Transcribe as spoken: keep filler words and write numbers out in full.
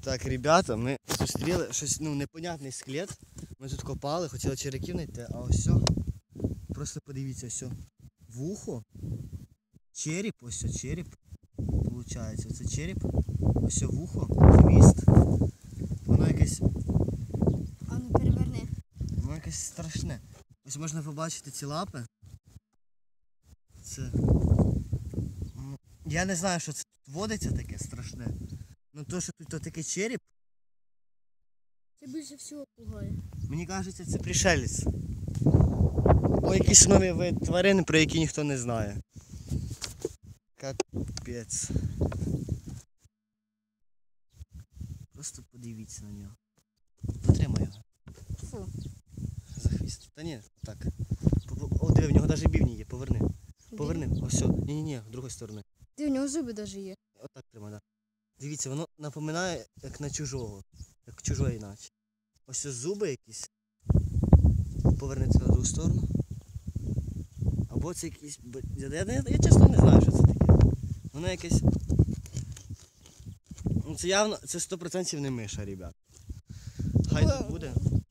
Так, ребята, ми зустріли щось, ну, непонятний скелет. Ми тут копали, хотіли черепів знайти, а ось все. Просто подивіться, ось. Вухо. Череп, ось все, череп. Получається, це череп. Ось вухо, хвіст. Воно якесь. А ну переверни. Воно якесь страшне. Ось можна побачити ці лапи. Це. Ну, я не знаю, що це тут водиться таке страшне. Ну то, що тут такий череп. Це більше всього пугає. Мені кажеться, це пришелець. О, якісь нові вид тварин, про які ніхто не знає. Капець. Просто подивіться на нього. Потримай його. Фу. За хвіст. Та ні, так. О, диви, в нього навіть бівні є, поверни. Поверни. Ось все. Ні-ні-ні, з другої сторони. Де, у нього зуби навіть є. Отак тримай, так. Дивіться, воно напоминає як на чужого. Як чужого іначе. Ось ось зуби якісь. Повернеться на другу сторону. Або це якісь... Я, я, я, я чесно не знаю, що це таке. Воно якесь... Ну це явно, це сто відсотків не миша, ребят. Хай тут буде.